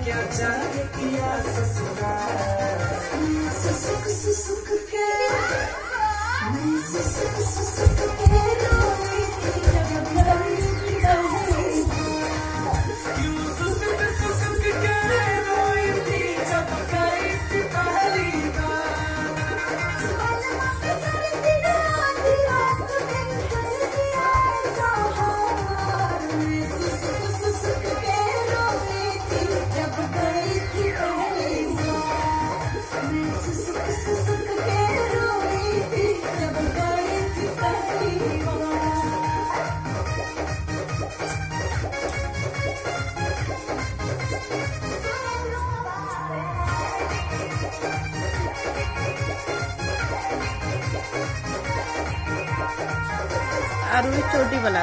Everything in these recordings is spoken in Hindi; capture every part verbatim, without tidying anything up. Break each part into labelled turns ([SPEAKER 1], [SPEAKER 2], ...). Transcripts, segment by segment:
[SPEAKER 1] किया जाए किया ससुराल सुसुक सुसुक के मैं सुसुक सुसुक के रोई थी जब गई क्यों सुसुक सुसुक के रोई थी जब गई थी पहली बार सुसुक के रोई थी जब गई थी पहली बार सुसुक सुसुक के रोई थी जब गई थी पहली बार।
[SPEAKER 2] और भी चोटी बना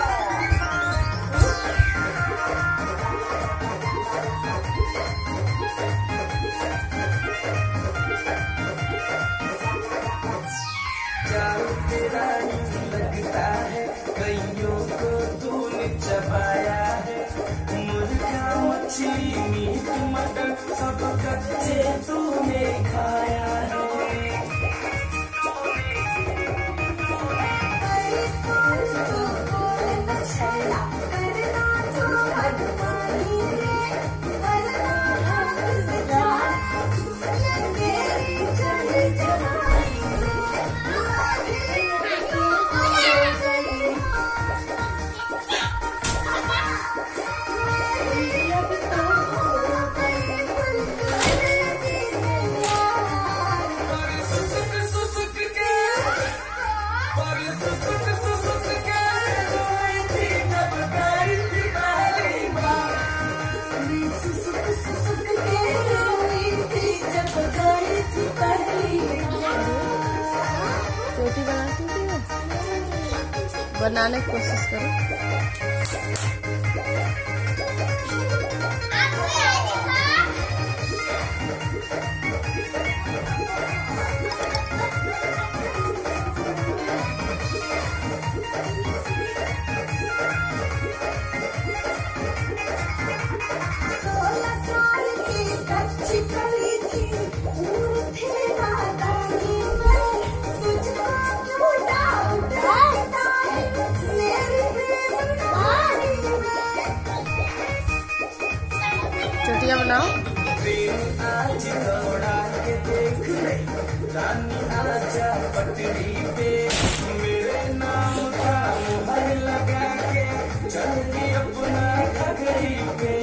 [SPEAKER 1] जाओ तेरा यूं लगता है कईयों को तूने चबाया है मुर्गा मछली मीट मटन सब कच्चे तूने खाया है
[SPEAKER 2] चोटी बनाती थी वो, बनाने की कोशिश करो। चोटियाँ बनाओ।
[SPEAKER 1] आज दौड़ा के देख रानी आजा पटरी पे मेरे नाम का मोहर लगा के चल के अपना घघरी पे